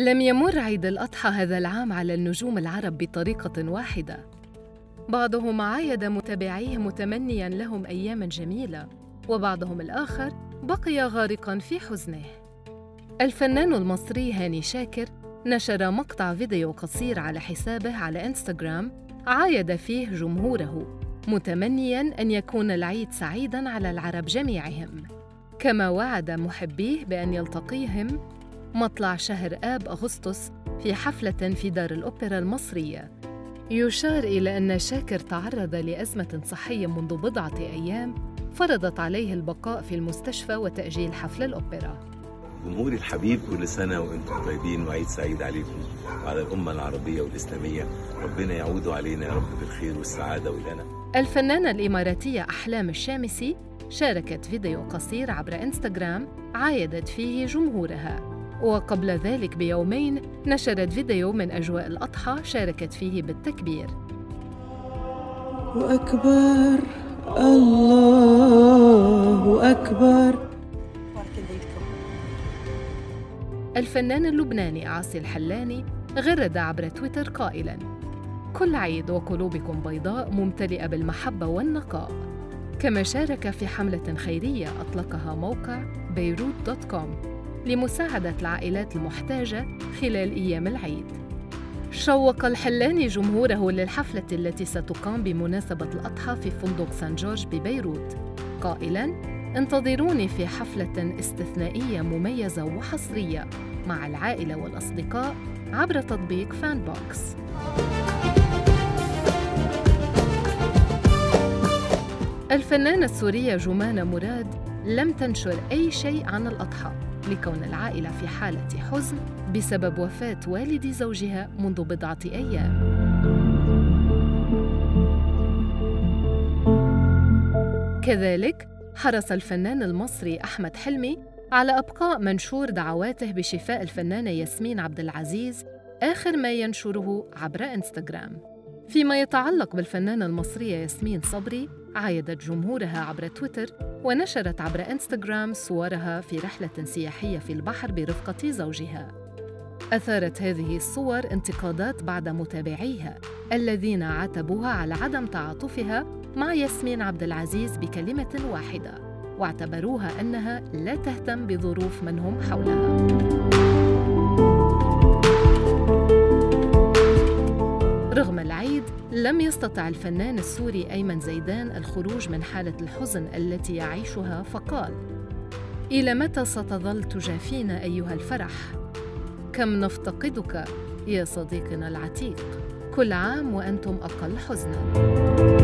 لم يمر عيد الأضحى هذا العام على النجوم العرب بطريقة واحدة. بعضهم عايد متابعيه متمنياً لهم أياماً جميلة، وبعضهم الآخر بقي غارقاً في حزنه. الفنان المصري هاني شاكر نشر مقطع فيديو قصير على حسابه على إنستغرام عايد فيه جمهوره متمنياً أن يكون العيد سعيداً على العرب جميعهم، كما وعد محبيه بأن يلتقيهم مطلع شهر آب أغسطس في حفلة في دار الأوبرا المصرية. يشار إلى أن شاكر تعرض لأزمة صحية منذ بضعة أيام فرضت عليه البقاء في المستشفى وتأجيل حفل الأوبرا. جمهوري الحبيب، كل سنة وأنتم طيبين وعيد سعيد عليكم وعلى الأمة العربية والإسلامية. ربنا يعود علينا يا رب بالخير والسعادة ولنا. الفنانة الإماراتية أحلام الشامسي شاركت فيديو قصير عبر إنستغرام عايدت فيه جمهورها، وقبل ذلك بيومين نشرت فيديو من أجواء الأضحى شاركت فيه بالتكبير. وأكبر الله أكبر. الفنان اللبناني عاصي الحلاني غرد عبر تويتر قائلاً: كل عيد وقلوبكم بيضاء ممتلئة بالمحبة والنقاء. كما شارك في حملة خيرية أطلقها موقع بيروت.com لمساعدة العائلات المحتاجة خلال أيام العيد. شوق الحلاني جمهوره للحفلة التي ستقام بمناسبة الأضحى في فندق سان جورج ببيروت، قائلاً: انتظروني في حفلة استثنائية مميزة وحصرية مع العائلة والأصدقاء عبر تطبيق فان بوكس. الفنانة السورية جمانة مراد لم تنشر أي شيء عن الأضحى لكون العائلة في حالة حزن بسبب وفاة والد زوجها منذ بضعة أيام. كذلك حرص الفنان المصري أحمد حلمي على إبقاء منشور دعواته بشفاء الفنانة ياسمين عبد العزيز آخر ما ينشره عبر إنستغرام. فيما يتعلق بالفنانة المصرية ياسمين صبري، عايدت جمهورها عبر تويتر ونشرت عبر إنستغرام صورها في رحلة سياحية في البحر برفقة زوجها. أثارت هذه الصور انتقادات بعض متابعيها الذين عاتبوها على عدم تعاطفها مع ياسمين عبد العزيز بكلمة واحدة، واعتبروها أنها لا تهتم بظروف من هم حولها. رغم العيد، لم يستطع الفنان السوري أيمن زيدان الخروج من حالة الحزن التي يعيشها، فقال: إلى متى ستظل تجافينا أيها الفرح؟ كم نفتقدك يا صديقنا العتيق، كل عام وأنتم أقل حزناً.